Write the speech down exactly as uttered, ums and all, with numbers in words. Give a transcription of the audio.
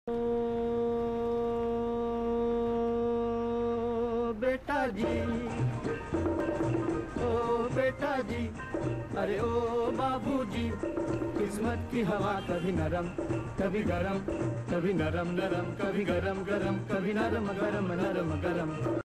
ओ बेटा जी, ओ बेटा जी, अरे ओ बाबूजी, किस्मत की हवा कभी नरम कभी गरम, कभी नरम नरम कभी गरम गरम, कभी नरम गरम नरम गरम।